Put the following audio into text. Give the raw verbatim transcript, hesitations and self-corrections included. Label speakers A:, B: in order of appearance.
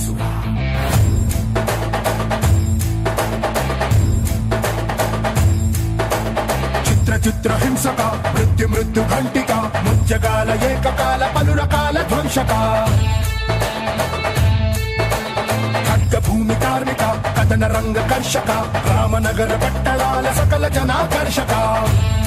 A: వాసుడా. చిత్ర చిత్ర హింసక మృత్యు మృత్యు ఘంటిక ముత్యగాల ఏకకాల పలు రకాల ధ్వంసక ఖడ్గ భూమి కార్మిక కథన రంగ కర్షక రామనగర పట్టణాల సకల జనాకర్షక